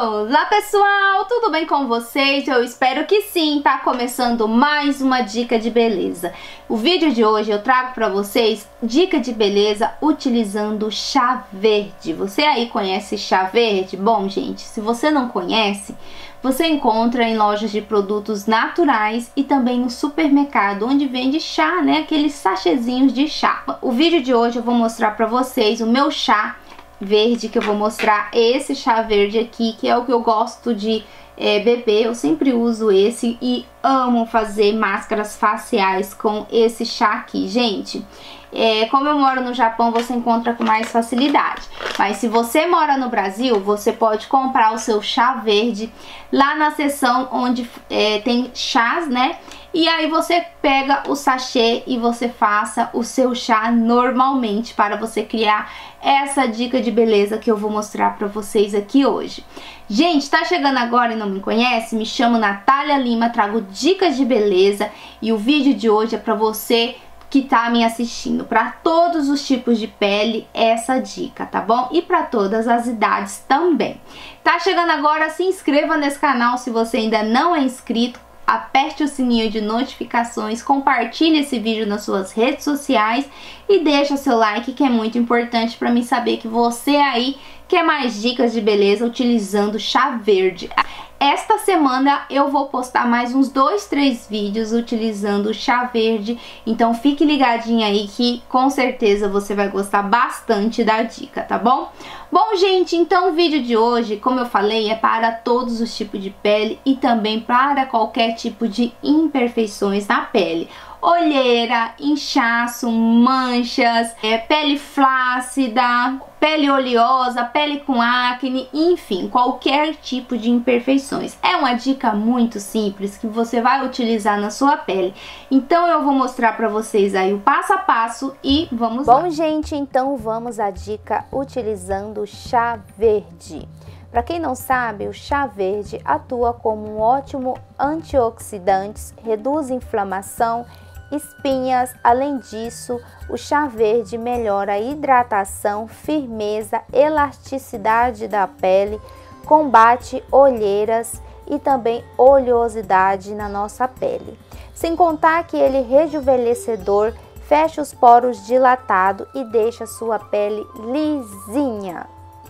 Olá pessoal, tudo bem com vocês? Eu espero que sim. Tá começando mais uma dica de beleza. O vídeo de hoje eu trago para vocês dica de beleza utilizando chá verde. Você aí conhece chá verde? Bom, gente, se você não conhece, você encontra em lojas de produtos naturais e também no supermercado, onde vende chá, né? Aqueles sachêzinhos de chá. O vídeo de hoje eu vou mostrar para vocês o meu chá verde, que eu vou mostrar esse chá verde aqui, que é o que eu gosto de beber. Eu sempre uso esse e amo fazer máscaras faciais com esse chá aqui, gente. Como eu moro no Japão, você encontra com mais facilidade. Mas se você mora no Brasil, você pode comprar o seu chá verde lá na seção onde tem chás, né? E aí você pega o sachê e você faça o seu chá normalmente para você criar essa dica de beleza que eu vou mostrar para vocês aqui hoje. Gente, tá chegando agora e não me conhece? Me chamo Natália Lima, trago dicas de beleza e o vídeo de hoje é para você que tá me assistindo, para todos os tipos de pele, essa dica, tá bom? E para todas as idades também. Tá chegando agora, se inscreva nesse canal se você ainda não é inscrito, aperte o sininho de notificações, compartilhe esse vídeo nas suas redes sociais e deixa seu like, que é muito importante para mim saber que você aí quer mais dicas de beleza utilizando chá verde. Esta semana eu vou postar mais uns 2, 3 vídeos utilizando o chá verde, então fique ligadinho aí que com certeza você vai gostar bastante da dica, tá bom? Bom, gente, então o vídeo de hoje, como eu falei, é para todos os tipos de pele e também para qualquer tipo de imperfeições na pele. Olheira, inchaço, manchas, pele flácida, pele oleosa, pele com acne, enfim, qualquer tipo de imperfeições. É uma dica muito simples que você vai utilizar na sua pele. Então eu vou mostrar para vocês aí o passo a passo e vamos lá. Bom, gente, então vamos à dica utilizando o chá verde. Para quem não sabe, o chá verde atua como um ótimo antioxidante, reduz inflamação, espinhas. Além disso, o chá verde melhora a hidratação, firmeza, elasticidade da pele, combate olheiras e também oleosidade na nossa pele. Sem contar que ele é rejuvenescedor, fecha os poros dilatado e deixa a sua pele lisinha.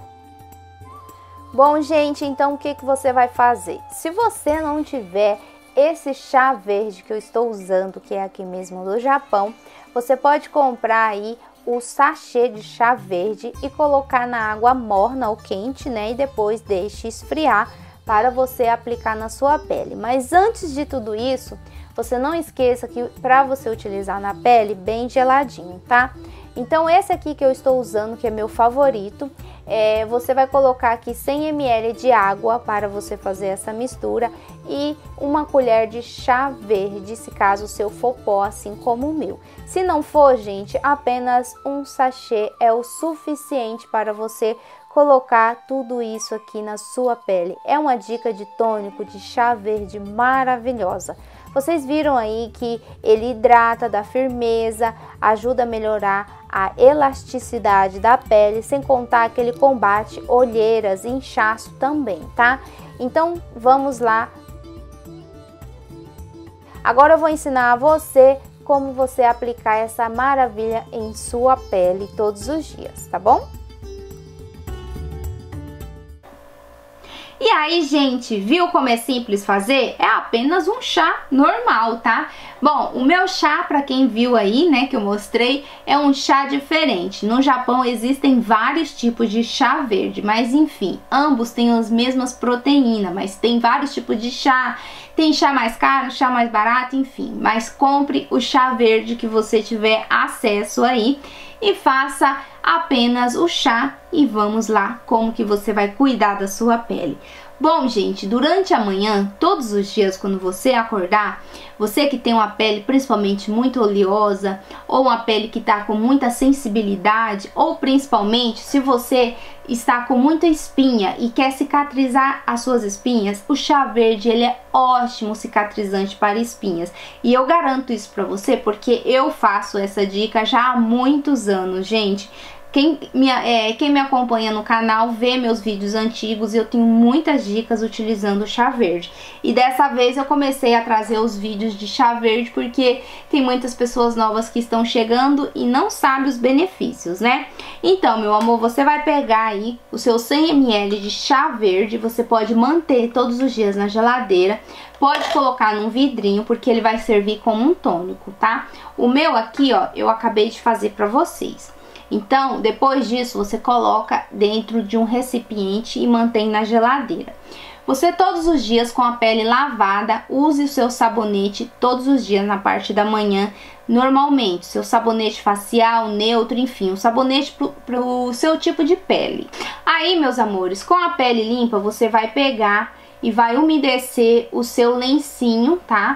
Bom, gente, então o que você vai fazer? Se você não tiver esse chá verde que eu estou usando, que é aqui mesmo do Japão, você pode comprar aí o sachê de chá verde e colocar na água morna ou quente, né? E depois deixe esfriar para você aplicar na sua pele. Mas antes de tudo isso, você não esqueça que para você utilizar na pele bem geladinho, tá? Então esse aqui que eu estou usando, que é meu favorito, você vai colocar aqui 100 ml de água para você fazer essa mistura e uma colher de chá verde, se caso o seu for pó, assim como o meu. Se não for, gente, apenas um sachê é o suficiente para você colocar tudo isso aqui na sua pele. É uma dica de tônico de chá verde maravilhosa. Vocês viram aí que ele hidrata, dá firmeza, ajuda a melhorar a elasticidade da pele, sem contar que ele combate olheiras e inchaço também, tá? Então vamos lá. Agora eu vou ensinar a você como você aplicar essa maravilha em sua pele todos os dias, tá bom? E aí, gente, viu como é simples fazer? É apenas um chá normal, tá? Bom, o meu chá, pra quem viu aí, né, que eu mostrei, é um chá diferente. No Japão existem vários tipos de chá verde, mas enfim, ambos têm as mesmas proteínas, mas tem vários tipos de chá. Tem chá mais caro, chá mais barato, enfim. Mas compre o chá verde que você tiver acesso aí e faça apenas o chá e vamos lá como que você vai cuidar da sua pele. Bom, gente, durante a manhã, todos os dias quando você acordar, você que tem uma pele principalmente muito oleosa ou uma pele que está com muita sensibilidade, ou principalmente se você está com muita espinha e quer cicatrizar as suas espinhas, o chá verde ele é ótimo cicatrizante para espinhas. E eu garanto isso para você porque eu faço essa dica já há muitos anos, gente. Quem me acompanha no canal vê meus vídeos antigos e eu tenho muitas dicas utilizando o chá verde. E dessa vez eu comecei a trazer os vídeos de chá verde porque tem muitas pessoas novas que estão chegando e não sabem os benefícios, né? Então, meu amor, você vai pegar aí o seu 100 ml de chá verde, você pode manter todos os dias na geladeira, pode colocar num vidrinho porque ele vai servir como um tônico, tá? O meu aqui, ó, eu acabei de fazer pra vocês. Então, depois disso, você coloca dentro de um recipiente e mantém na geladeira. Você todos os dias com a pele lavada, use o seu sabonete todos os dias na parte da manhã, normalmente, seu sabonete facial, neutro, enfim, um sabonete pro seu tipo de pele. Aí, meus amores, com a pele limpa, você vai pegar e vai umedecer o seu lencinho, tá?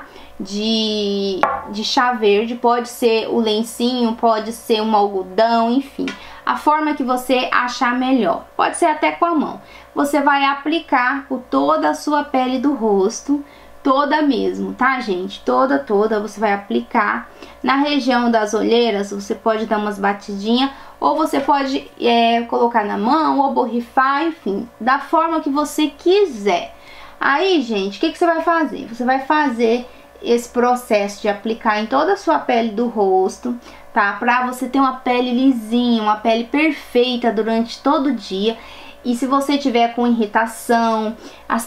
De chá verde, pode ser o lencinho, pode ser um algodão, enfim, a forma que você achar melhor, pode ser até com a mão. Você vai aplicar por toda a sua pele do rosto, toda mesmo, tá, gente? Toda, você vai aplicar. Na região das olheiras, você pode dar umas batidinhas, ou você pode colocar na mão, ou borrifar, enfim, da forma que você quiser. Aí, gente, o que você vai fazer? Você vai fazer esse processo de aplicar em toda a sua pele do rosto, tá? Pra você ter uma pele lisinha, uma pele perfeita durante todo o dia. E se você tiver com irritação,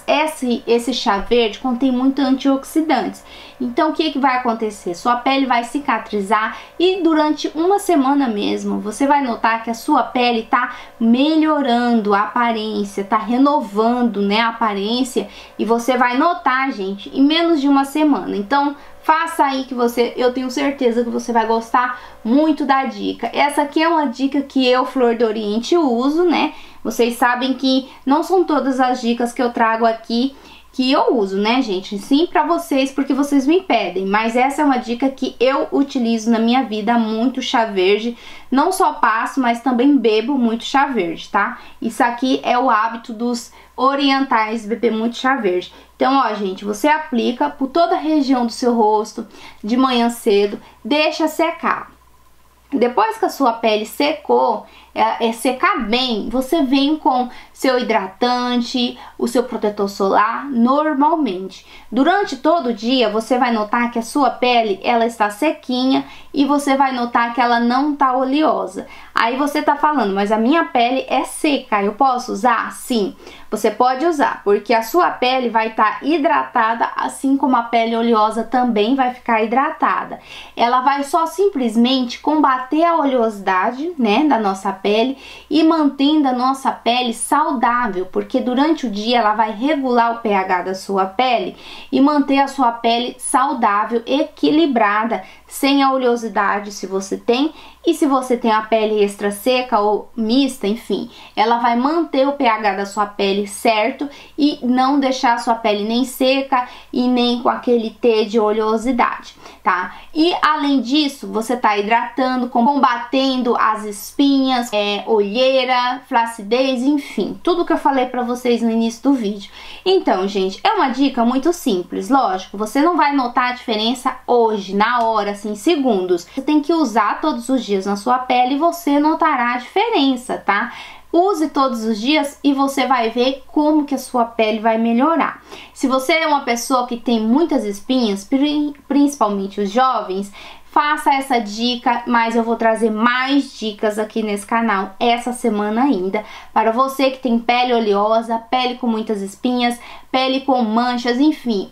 esse chá verde contém muito antioxidantes. Então, o que vai acontecer? Sua pele vai cicatrizar e durante uma semana mesmo, você vai notar que a sua pele tá melhorando a aparência, tá renovando, né, a aparência. E você vai notar, gente, em menos de uma semana. Então, faça aí que eu tenho certeza que você vai gostar muito da dica. Essa aqui é uma dica que eu, Flor do Oriente, uso, né? Vocês sabem que não são todas as dicas que eu trago aqui que eu uso, né, gente? Sim, pra vocês, porque vocês me pedem. Mas essa é uma dica que eu utilizo na minha vida muito, chá verde. Não só passo, mas também bebo muito chá verde, tá? Isso aqui é o hábito dos orientais, beber muito chá verde. Então, ó, gente, você aplica por toda a região do seu rosto, de manhã cedo, deixa secar. Depois que a sua pele secou, secar bem, você vem com seu hidratante, o seu protetor solar normalmente. Durante todo o dia, você vai notar que a sua pele, ela está sequinha e você vai notar que ela não tá oleosa. Aí você tá falando, mas a minha pele é seca, eu posso usar? Sim, você pode usar, porque a sua pele vai estar hidratada, assim como a pele oleosa também vai ficar hidratada. Ela vai só simplesmente combater a oleosidade, né, da nossa pele e mantendo a nossa pele saudável, porque durante o dia ela vai regular o pH da sua pele e manter a sua pele saudável, equilibrada, sem a oleosidade se você tem, e se você tem a pele extra seca ou mista, enfim, ela vai manter o pH da sua pele certo e não deixar a sua pele nem seca e nem com aquele T de oleosidade, tá? E além disso, você tá hidratando, combatendo as espinhas, olheira, flacidez, enfim, tudo que eu falei pra vocês no início do vídeo. Então, gente, é uma dica muito simples, lógico, você não vai notar a diferença hoje, na hora, assim, segundos. Você tem que usar todos os dias na sua pele e você notará a diferença, tá? Use todos os dias e você vai ver como que a sua pele vai melhorar. Se você é uma pessoa que tem muitas espinhas, principalmente os jovens, faça essa dica, mas eu vou trazer mais dicas aqui nesse canal essa semana ainda, para você que tem pele oleosa, pele com muitas espinhas, pele com manchas, enfim,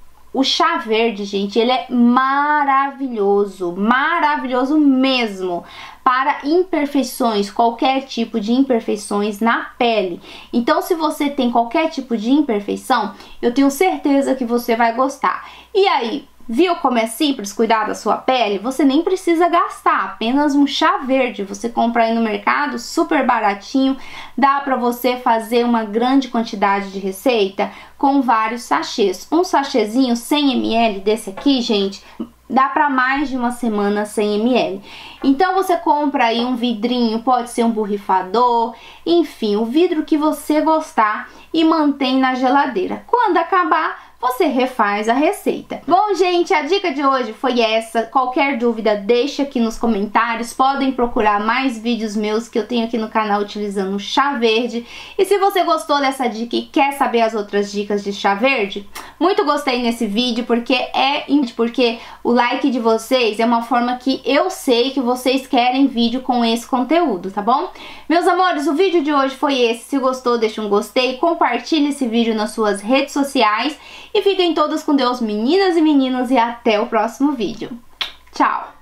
o chá verde, gente, ele é maravilhoso, maravilhoso mesmo para imperfeições, qualquer tipo de imperfeições na pele. Então, se você tem qualquer tipo de imperfeição, eu tenho certeza que você vai gostar. E aí, viu como é simples cuidar da sua pele? Você nem precisa gastar, apenas um chá verde. Você compra aí no mercado, super baratinho. Dá pra você fazer uma grande quantidade de receita com vários sachês. Um sachêzinho 100 ml desse aqui, gente, dá pra mais de uma semana 100 ml. Então você compra aí um vidrinho, pode ser um borrifador, enfim, o vidro que você gostar e mantém na geladeira. Quando acabar, você refaz a receita. Bom, gente, a dica de hoje foi essa. Qualquer dúvida, deixa aqui nos comentários. Podem procurar mais vídeos meus que eu tenho aqui no canal utilizando o chá verde. E se você gostou dessa dica e quer saber as outras dicas de chá verde, muito gostei nesse vídeo, porque o like de vocês é uma forma que eu sei que vocês querem vídeo com esse conteúdo, tá bom? Meus amores, o vídeo de hoje foi esse. Se gostou, deixa um gostei, compartilhe esse vídeo nas suas redes sociais e fiquem todos com Deus, meninas e meninos, e até o próximo vídeo. Tchau!